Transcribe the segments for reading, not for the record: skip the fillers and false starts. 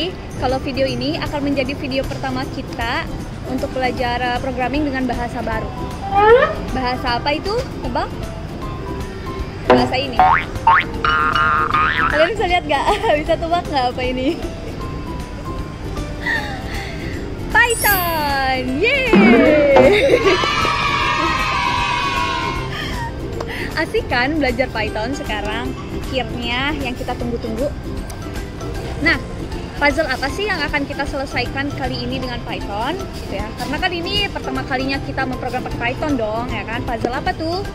Jadi, kalau video ini akan menjadi video pertama kita untuk belajar programming dengan bahasa baru. Bahasa apa itu? Tebak? Bahasa ini. Kalian bisa lihat nggak? Bisa tebak nggak apa ini? Python! Yeay! Asik kan belajar Python sekarang? Akhirnya yang kita tunggu-tunggu. Nah, puzzle apa sih yang akan kita selesaikan kali ini dengan Python? Gitu ya. Karena kan ini pertama kalinya kita memprogram pakai Python dong, ya kan? Puzzle apa tuh?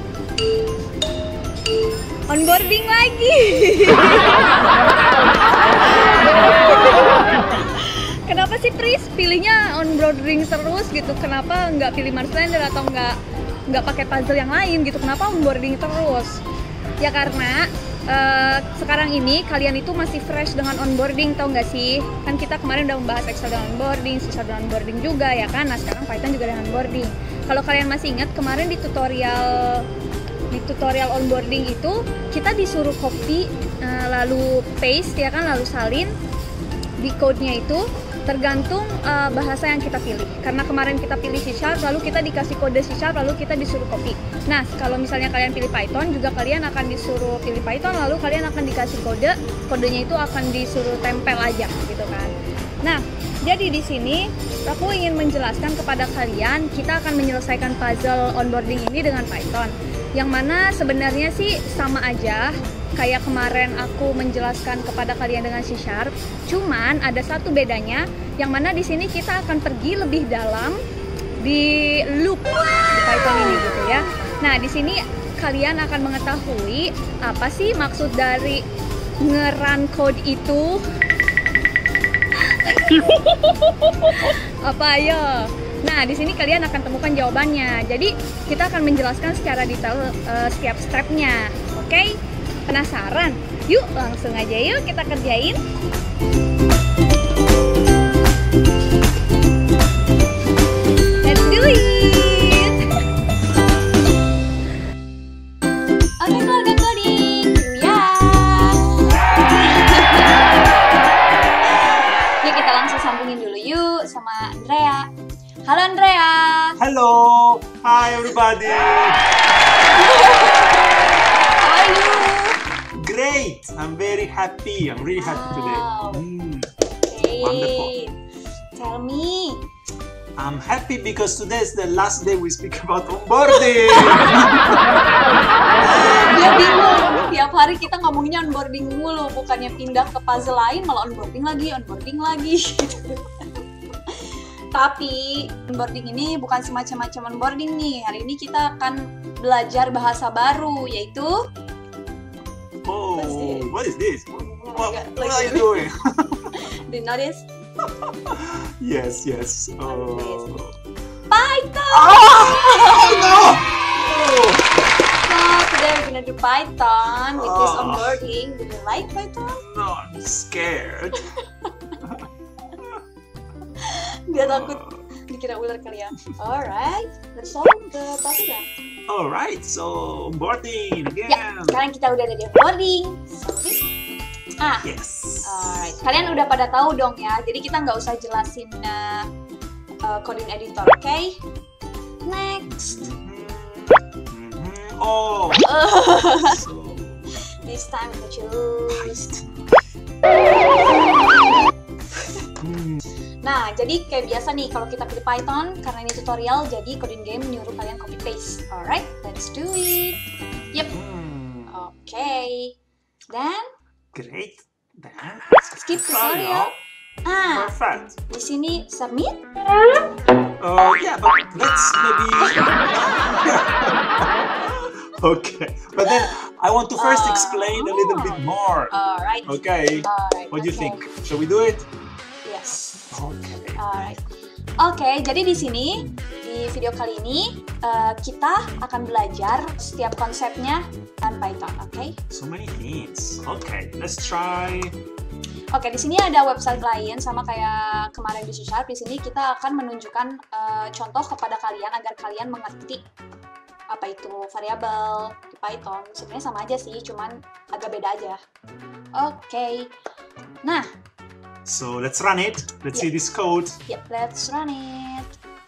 Onboarding lagi. Kenapa sih Pris pilihnya onboarding terus gitu? Kenapa nggak pilih Marslander atau nggak pakai puzzle yang lain gitu? Kenapa onboarding terus? Ya karena sekarang ini kalian itu masih fresh dengan onboarding, tau nggak sih? Kan kita kemarin udah membahas Excel dengan onboarding, C# dengan onboarding juga ya kan? Nah sekarang Python juga dengan onboarding. Kalau kalian masih ingat kemarin di tutorial onboarding itu kita disuruh copy lalu paste ya kan, lalu salin di code-nya itu tergantung bahasa yang kita pilih. Karena kemarin kita pilih C# lalu kita dikasih kode C# lalu kita disuruh copy. Nah, kalau misalnya kalian pilih Python juga kalian akan disuruh pilih Python lalu kalian akan dikasih kodenya itu akan disuruh tempel aja gitu kan. Nah, jadi di sini aku ingin menjelaskan kepada kalian kita akan menyelesaikan puzzle onboarding ini dengan Python. Yang mana sebenarnya sih sama aja kayak kemarin aku menjelaskan kepada kalian dengan C#, cuman ada satu bedanya, yang mana di sini kita akan pergi lebih dalam di loop di Python ini gitu ya. Nah, di sini kalian akan mengetahui apa sih maksud dari nge-run code itu. Apa ayo? Nah, di sini kalian akan temukan jawabannya. Jadi, kita akan menjelaskan secara detail setiap stepnya. Oke? Penasaran? Yuk, langsung aja yuk kita kerjain. Let's do it! Oke, keluarga coding. Ya. Yuk, kita langsung sambungin dulu yuk sama Andrea. Halo Andrea. Hello. Hi everybody. How are you? Great. I'm very happy. I'm really happy today. Great. Wonderful. Tell me. I'm happy because today is the last day we speak about onboarding. Dia bingung. Tiap hari kita ngomonginnya onboarding mulu, bukannya pindah ke puzzle lain malah onboarding lagi gitu. Tapi onboarding ini bukan semacam-macam onboarding nih. Hari ini kita akan belajar bahasa baru, yaitu What is this? What are you doing? Do you know this? Yes. Python! Oh no! So today we're gonna do Python with this onboarding. Do you like Python? No, I'm scared. Gak takut dikira ular kali ya. Alright, let's solve the puzzle then. Alright, so onboarding again. Ya, sekarang kita udah ada di onboarding. Solve. Yes. Alright, kalian udah pada tahu dong ya. Jadi kita nggak usah jelasin coding editor, oke? Next. Oh. So This time we choose. Nah, jadi kayak biasa nih kalau kita pilih Python, karena ini tutorial, jadi coding game nyuruh kalian copy paste. Alright, let's do it. Yep. Okay. Then great. Then skip tutorial. Perfect. Di sini submit. Yeah, but let's maybe. Okay, but then I want to first explain a little bit more. Alright. Okay. Alright. What do you think? Shall we do it? Yes. Okay. Alright. Oke, jadi di sini di video kali ini kita akan belajar setiap konsepnya dan Python, oke? So many hints. Okay, let's try. Oke, di sini ada website lain sama kayak kemarin di C#. Di sini kita akan menunjukkan contoh kepada kalian agar kalian mengerti apa itu variabel di Python. Sebenarnya sama aja sih, cuman agak beda aja. Oke. Nah, So let's run it. Let's see this code. Yep, let's run it.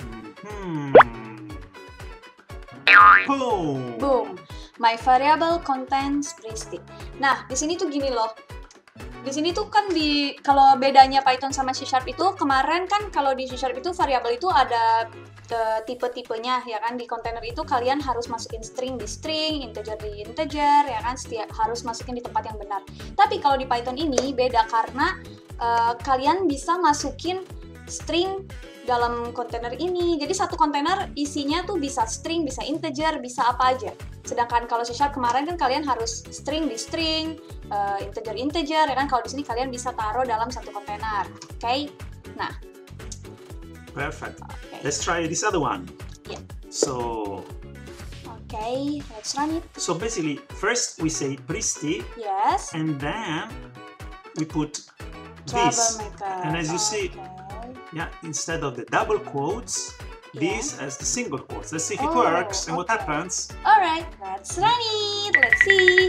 Boom. Boom. My variable contains Bristi. Nah, di sini tuh gini loh. Di sini tuh kan kalau bedanya Python sama C# itu kemarin kan kalau di C# itu variabel itu ada tipe-tipenya ya kan, di kontainer itu kalian harus masukin string di string, integer di integer ya kan, harus masukin di tempat yang benar. Tapi kalau di Python ini beda karena kalian bisa masukin string dalam kontainer ini. Jadi satu kontainer isinya tuh bisa string, bisa integer, bisa apa aja. Sedangkan kalau C# kemarin kan kalian harus string di string, integer integer ya kan. Kalau di sini kalian bisa taruh dalam satu kontainer. Oke. Nah. Perfect. Okay. Let's try this other one. Yeah. So. Okay, let's run it. So basically, first we say Bristi. Yes. And then we put this. And as you see, yeah, instead of the double quotes, this as the single quotes. Let's see if it works and what happens. Alright, let's run it. Let's see.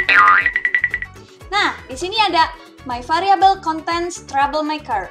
Nah, di sini ada my variable contains troublemaker.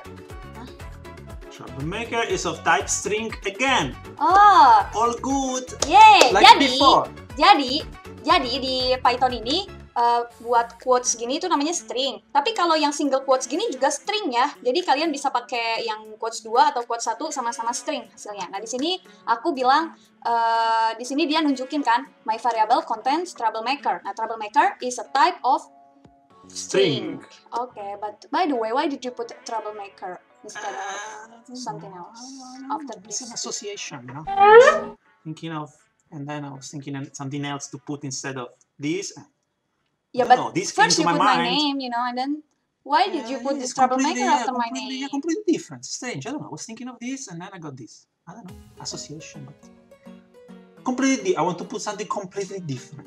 Troublemaker is of type string again. Oh, all good. Yay! Like before. Jadi di Python ini buat quotes gini itu namanya string. Tapi kalau yang single quotes gini juga string ya. Jadi kalian bisa pakai yang quotes 2 atau quotes 1 sama-sama string hasilnya. Nah, di sini aku bilang di sini dia nunjukin kan my variable contains troublemaker. Nah, troublemaker is a type of string. Okay, but by the way, why did you put troublemaker instead of something else after this? It's an association, you know. Thinking of, and then I was thinking of something else to put instead of this. Yeah, but first you put my name, you know, and then why did you put this troublemaker after my name? Yeah, completely different. Strange. I don't know. I was thinking of this, and then I got this. I don't know. Association, but completely. I want to put something completely different.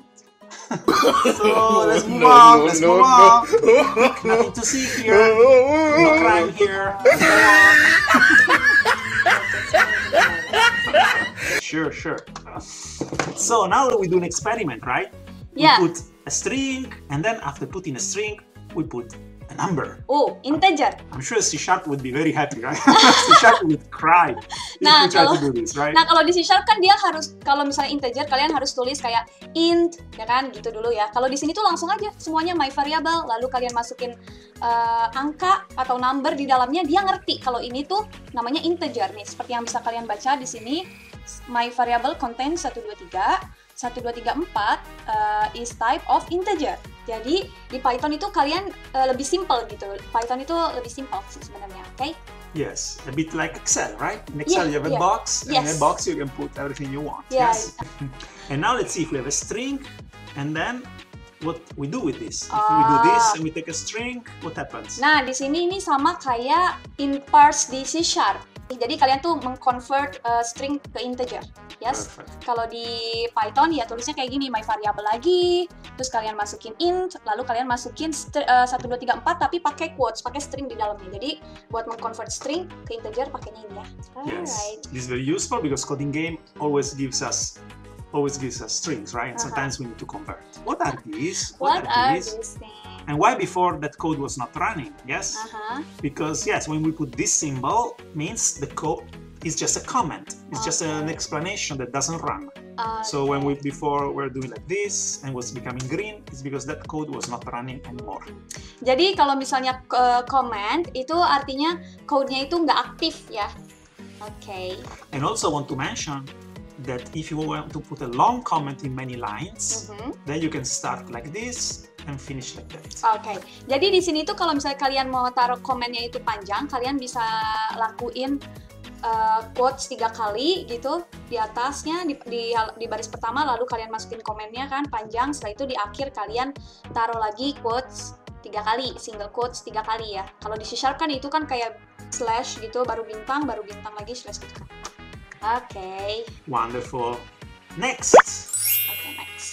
So let's move on. Let's move on. Nothing to see here. No crime here. Sure. So now we do an experiment, right? Yeah. We put a string, and then after putting a string, we put a number. Oh, integer. I'm sure C# would be very happy, right? C# would cry if we try to do this, right? Nah, kalau di C# kan dia harus, kalau misalnya integer, kalian harus tulis kayak int, ya kan, gitu dulu ya. Kalau di sini tuh langsung aja, semuanya my variable, lalu kalian masukin angka atau number di dalamnya, dia ngerti kalau ini tuh namanya integer nih. Seperti yang bisa kalian baca di sini, my variable contains 1, 2, 3. 1, 2, 3, 4 is type of integer. Jadi di Python itu kalian lebih simple gitu. Python itu lebih simple sih sebenarnya, oke? Yes, a bit like Excel, right? In Excel you have a box, and in a box you can put everything you want. Yes. And now let's see if we have a string, and then what we do with this. If we do this and we take a string, what happens? Nah, di sini ini sama kayak in parse di C#. Jadi kalian tuh mengconvert string ke integer, yes? Kalau di Python ya tulisnya kayak gini, my variable lagi, terus kalian masukin int, lalu kalian masukin 1, 2, 3, 4 tapi pakai quotes, pakai string di dalamnya. Jadi buat mengconvert string ke integer pakainya ini ya. Yes, this is very useful because coding game always gives us strings, right? Sometimes we need to convert. What are these? What are these things? And why before that code was not running? Yes? Because yes, when we put this symbol, means the code is just a comment. It's just an explanation that doesn't run. So when we before were doing like this and was becoming green, it's because that code was not running anymore. Jadi kalau misalnya comment itu artinya code-nya itu nggak aktif ya. Okay. And also want to mention that if you want to put a long comment in many lines, then you can start like this and finish like that. Oke, jadi di sini tuh kalau misalnya kalian mau taruh komennya itu panjang, kalian bisa lakuin quotes 3 kali gitu di atasnya di baris pertama, lalu kalian masukin komennya kan panjang. Setelah itu di akhir kalian taruh lagi quotes 3 kali, single quotes 3 kali ya. Kalau di C# kan itu kan kayak slash gitu, baru bintang lagi slash gitu kan. Okay. Wonderful. Next. Okay, next.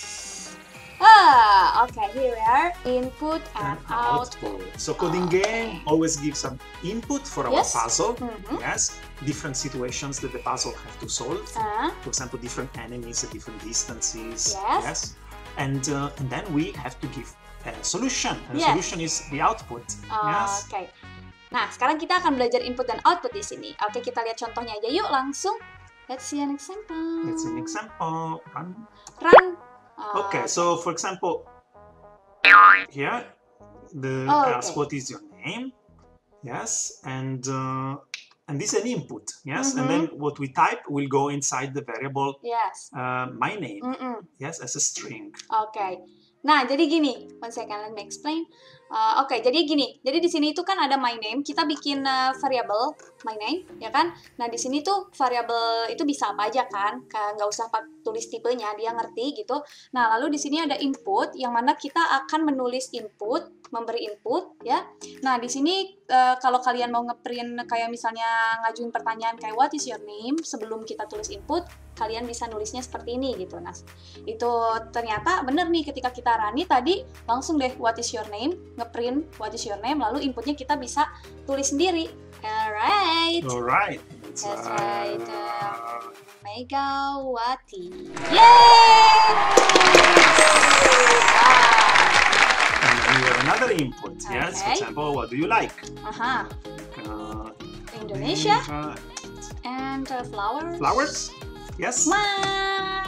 Okay, here we are. Input and output. So coding game always gives some input for our puzzle. Yes. Different situations that the puzzle have to solve. For example, different enemies at different distances. Yes. And then we have to give a solution. And the solution is the output. Yes. Okay. Nah, sekarang kita akan belajar input dan output di sini. Oke, kita lihat contohnya aja yuk langsung. Let's see an example. Let's see an example. Run. Okay, so for example, here the asks what is your name? Yes, and this is an input. Yes, and then what we type will go inside the variable. Yes. My name. Yes, as a string. Okay. Nah, jadi gini, one second, let me explain. Oke, jadi gini, jadi di sini itu kan ada my name, kita bikin variable my name, ya kan? Nah, di sini tuh variable itu bisa apa aja kan? Nggak usah tulis tipenya, dia ngerti gitu. Nah, lalu di sini ada input, yang mana kita akan menulis input, memberi input, ya. Nah, di sini kalau kalian mau ngeprint kayak misalnya ngajuin pertanyaan kayak what is your name, sebelum kita tulis input, kalian bisa nulisnya seperti ini gitu. Nah, itu ternyata bener nih ketika kita running tadi langsung deh what is your name, ngeprint what is your name, lalu inputnya kita bisa tulis sendiri. Alright. That's right. Megawati. Yay! And then we have another input. Yes, for example, what do you like? Indonesia. And flowers. Flowers? Yes. Smile.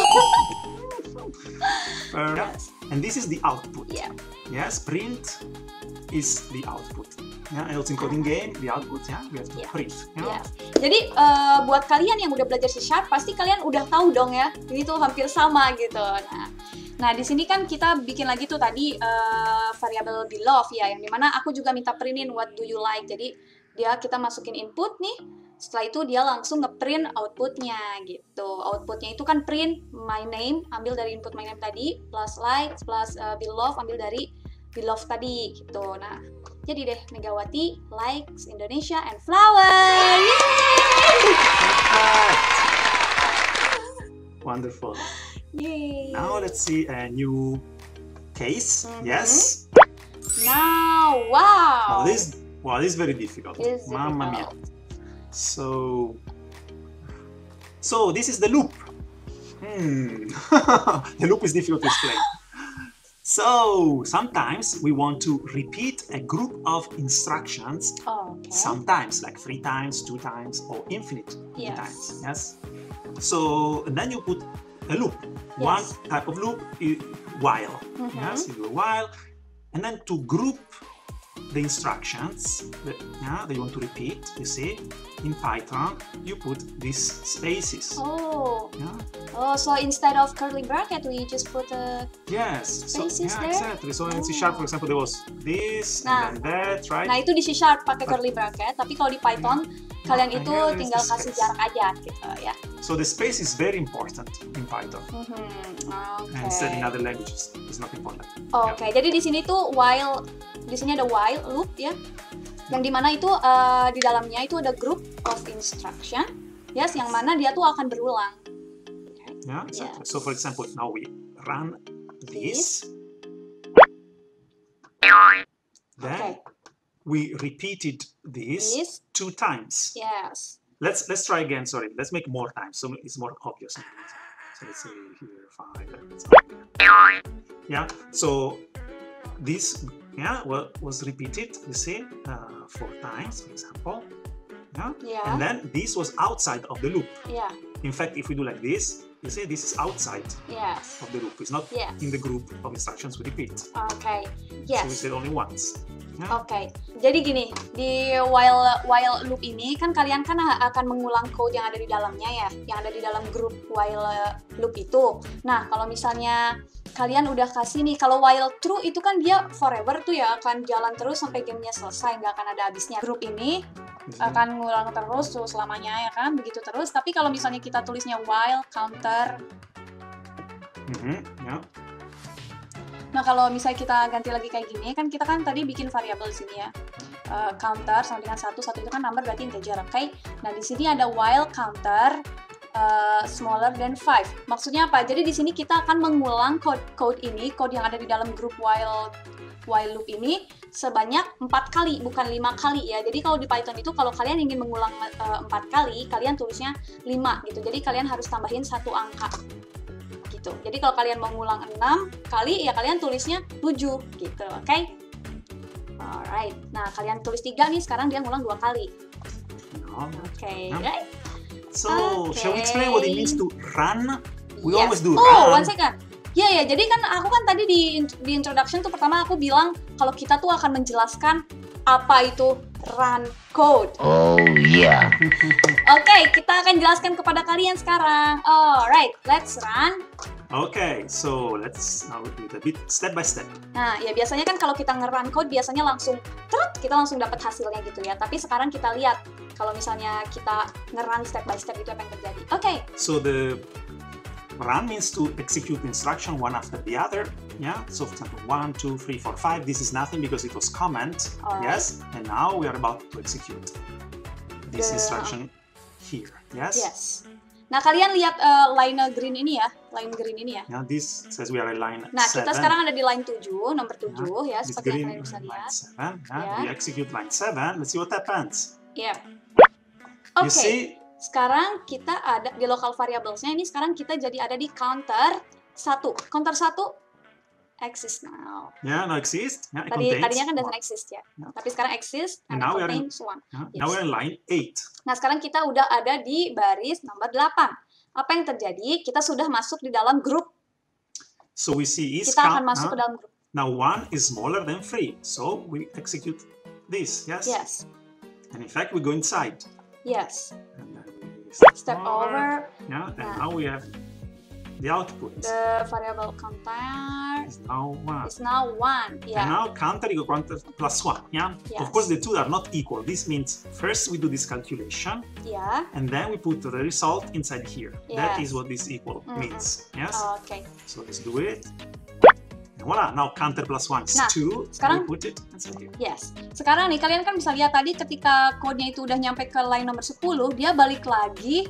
Yes. And this is the output. Yeah. Yes, print is the output. Yeah, and also in coding game, the output, yeah, we have to print. Yeah. Jadi buat kalian yang udah belajar C# pasti kalian udah tahu dong ya, ini tuh hampir sama gitu. Nah di sini kan kita bikin lagi tuh tadi variable below ya, yang dimana aku juga minta printin what do you like. Jadi kita masukin input nih. Setelah itu dia langsung ngeprint outputnya gitu. Outputnya itu kan print my name, ambil dari input my name tadi, plus likes, plus beloved, ambil dari beloved tadi gitu. Nah, jadi deh Megawati, likes, Indonesia, and flower. Wonderful. Yay. Now let's see a new case. Yes. Now, wow. This is very difficult. Mamma mia. So this is the loop. The loop is difficult to explain. So sometimes we want to repeat a group of instructions. Sometimes like 3 times, 2 times, or infinite times. Yes. So and then you put a loop. One type of loop is while. Yes, you do a while, and then to group the instructions that you want to repeat, you see, in Python, you put these spaces. So instead of curly bracket, we just put spaces there? Exactly. So in C# for example, there was this and then that, right? Nah, itu di C# pakai curly bracket, tapi kalau di Python, kalian itu tinggal kasih jarak aja, gitu ya. So the space is very important in Python. And instead in other languages, it's not important. Jadi di sini tuh while, di sini ada while loop ya, yang dimana itu di dalamnya itu ada group of instruction, yes, yang mana dia tuh akan berulang. Yeah, exactly. So for example, now we run this. Then we repeated this 2 times. Yes. Let's try again. Sorry, let's make more times so it's more obvious. So let's say here 5. Yeah. So this was repeated. You see, 4 times, for example. Yeah. And then this was outside of the loop. Yeah. In fact, if we do like this, you see this is outside of the loop. It's not in the group of instructions we repeat. Yes. So we said only once. Jadi gini, di while loop ini kan kalian kan akan mengulang code yang ada di dalamnya ya, yang ada di dalam grup while loop itu. Nah, kalau misalnya kalian udah kasih nih, kalau while true itu kan dia forever tuh ya, akan jalan terus sampai gamenya selesai, nggak akan ada habisnya. Grup ini akan ngulang terus tuh selamanya ya kan, begitu terus. Tapi kalau misalnya kita tulisnya while counter, nah kalau misalnya kita ganti lagi kayak gini, kan kita kan tadi bikin variabel di sini ya, counter sama dengan 1 itu kan number berarti integer, Nah di sini ada while counter smaller than 5. Maksudnya apa? Jadi di sini kita akan mengulang code yang ada di dalam grup while loop ini sebanyak 4 kali, bukan 5 kali ya. Jadi kalau di Python itu kalau kalian ingin mengulang 4 kali, kalian tulisnya 5 gitu. Jadi kalian harus tambahin 1 angka. Gitu. Jadi kalau kalian mau ngulang 6 kali, ya kalian tulisnya 7 gitu, Alright. Nah, kalian tulis 3 nih, sekarang dia ngulang 2 kali. Okay, right? So, shall we explain what it means to run? We always do run. 1 run. second. Ya, jadi kan aku kan tadi di introduction tuh pertama aku bilang kalau kita tuh akan menjelaskan apa itu run code. Oh yeah. Oke, kita akan jelaskan kepada kalian sekarang. Alright, let's run. Okay, so let's now do it a bit step by step. Nah, ya biasanya kan kalau kita nge-run code biasanya langsung kita langsung dapat hasilnya gitu ya. Tapi sekarang kita lihat kalau misalnya kita nge-run step by step itu apa yang terjadi. Oke. So the run means to execute instruction one after the other. Yeah. So for example, 1, 2, 3, 4, 5. This is nothing because it was comment. Yes. And now we are about to execute this instruction here. Yes. Yes. Nah, kalian lihat line green ini ya, line green ini ya. Now this says we are in line 7. Nah, kita sekarang ada di line 7, nomor 7 ya, this seperti green yang kalian bisa lihat. Line 7. We execute line 7. Let's see what happens. Yeah. You see? Sekarang kita ada di local variables-nya ini, sekarang kita jadi ada di counter 1. Counter 1 exist now. Yeah, now exist. Yeah, tadinya kan doesn't exist ya. Tapi sekarang exist and now contains 1. Now we're in line 8. Nah, sekarang kita udah ada di baris nomor 8. Apa yang terjadi? Kita sudah masuk di dalam grup. So we see is kita akan masuk ke dalam grup. Now 1 is smaller than 3. So we execute this, yes? Yes. And in fact, we go inside. Yes. And then we step over. Yeah, and now we have the output. The variable counter is now 1. Yeah. And now counter equal counter plus 1. Yeah. Yes. Of course, the two are not equal. This means first we do this calculation. Yeah. And then we put the result inside here. Yes. That is what this equal means. Yes. Okay. So let's do it. And voila. Now counter plus 1 is 2. Sekarang we put it inside here. Yes. Sekarang nih kalian kan bisa lihat tadi ketika kodenya itu udah nyampe ke line nomor 10, dia balik lagi.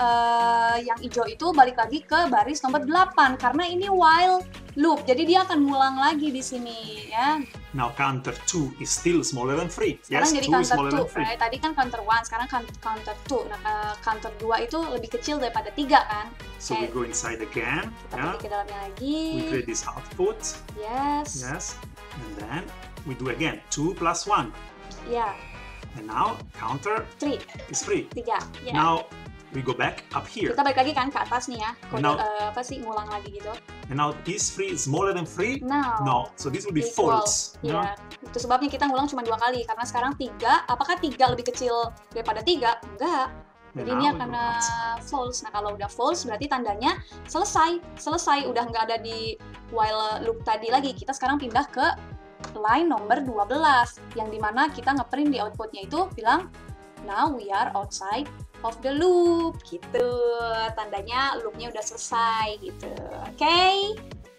Yang hijau itu balik lagi ke baris nomor 8 karena ini while loop. Jadi dia akan ngulang lagi di sini ya. Now counter 2 is still smaller than 3. Sekarang yes, jadi 2 is counter smaller 2. than 3. Tadi kan counter 1, sekarang counter 2. Nah, counter 2 itu lebih kecil daripada 3 kan. So we go inside again. Kita pergi ke dalamnya lagi. We create this output. Yes. Yes. And then we do again 2 plus 1. Yeah. And now counter 3 is 3. 3. Yeah. Now we go back up here. Kita balik lagi kan ke atas nih ya. Kode now, apa sih ngulang lagi gitu. And now is 3 smaller than 3? No. So this will be false. Iya. Itu sebabnya kita ngulang cuma 2 kali karena sekarang 3. Apakah 3 lebih kecil daripada 3? Enggak. Jadi ini akan false. Nah, kalau udah false berarti tandanya selesai. Selesai, udah nggak ada di while loop tadi lagi. Kita sekarang pindah ke line nomor 12 yang dimana kita ngeprint di outputnya itu bilang now we are outside of the loop gitu, tandanya loopnya udah selesai gitu. Okay?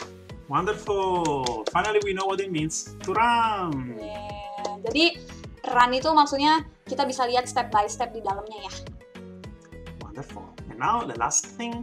Wonderful. Finally we know what it means to run. Yeah. Jadi run itu maksudnya kita bisa lihat step by step di dalamnya ya. Wonderful. And now the last thing.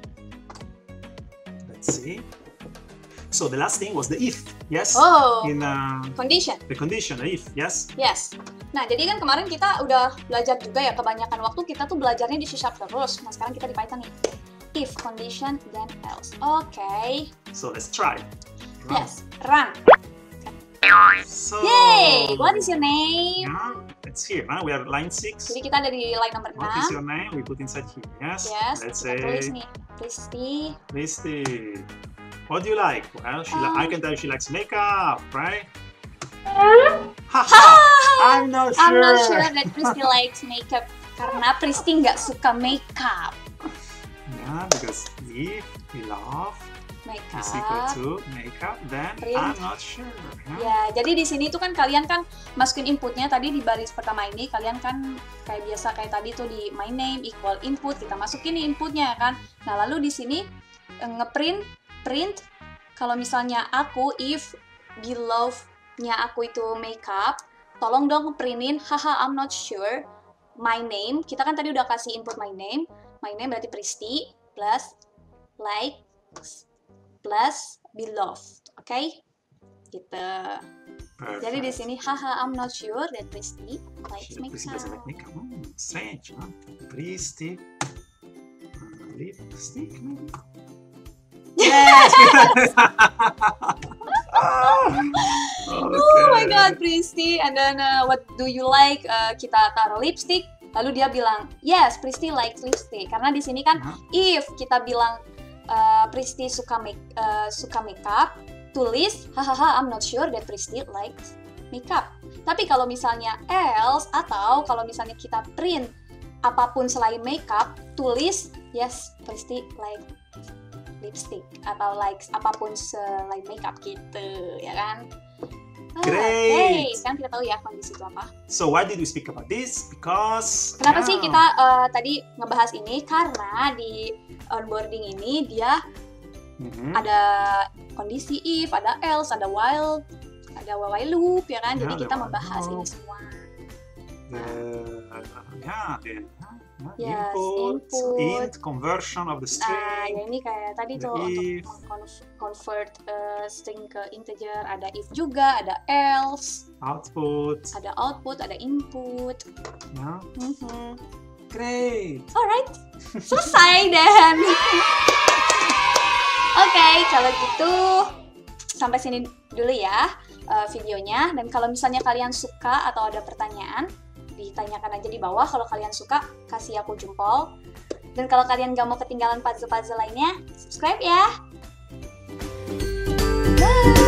Let's see. So the last thing was the if, yes? In condition. The condition, the if, yes? Yes. Nah, jadi kan kemarin kita udah belajar juga ya, kebanyakan waktu kita tuh belajarnya di C# terus. Nah, sekarang kita di Python nih. If, condition, then else. Okay. So let's try. Run. Yes, run. So, yay! What is your name? Yeah, it's here. Huh? We are line 6. Jadi kita ada di line nomor 6. What is your name? We put inside here. Yes. Yes. Let's kita say. Tulis nih. Pristy. Pristy. What do you like? Well, I can tell she likes makeup, right? I'm not sure. I'm not sure that Pristy likes makeup karena Pristy nggak suka makeup. Yeah, because if we love makeup is equal to makeup, then I'm not sure. Ya, jadi di sini tuh kan kalian kan masukin inputnya tadi di baris pertama ini, kalian kan kayak biasa kayak tadi tuh di my name equal input, kita masukin nih inputnya kan. Nah, lalu di sini print kalau misalnya aku if below-nya aku itu makeup, tolong dong printin haha I'm not sure my name. Kita kan tadi udah kasih input my name berarti Pristy plus likes plus beloved, oke? Gitu. Jadi di sini haha I'm not sure that Pristy likes makeup. Strange, huh? Pristy lipstick maybe? Yes! Oh my my god, Pristi. And then what do you like? Kita taruh lipstick. Lalu dia bilang, yes, Pristi like lipstick. Karena di sini kan, if kita bilang Pristi suka makeup, tulis, hahaha, I'm not sure that Pristi likes makeup. Tapi kalau misalnya else, atau kalau misalnya kita print apapun selain makeup, tulis, yes, Pristi like lipstick atau likes apapun selain makeup gitu, ya kan? Great. Sekarang kita tahu ya kondisi itu apa. So why did we speak about this? Because kenapa sih kita tadi ngebahas ini? Karena di onboarding ini dia ada kondisi if, ada else, ada while loop, ya kan? Jadi kita membahas ini semua. Input, int, conversion of the string. Ya ini kayak tadi tuh untuk convert string ke integer, ada if juga, ada else, ada output, ada input. Great. Alright, selesai dan. Oke, kalau gitu sampai sini dulu ya videonya. Dan kalau misalnya kalian suka atau ada pertanyaan, ditanyakan aja di bawah. Kalau kalian suka, kasih aku jempol. Dan kalau kalian gak mau ketinggalan puzzle-puzzle lainnya, subscribe ya. Bye!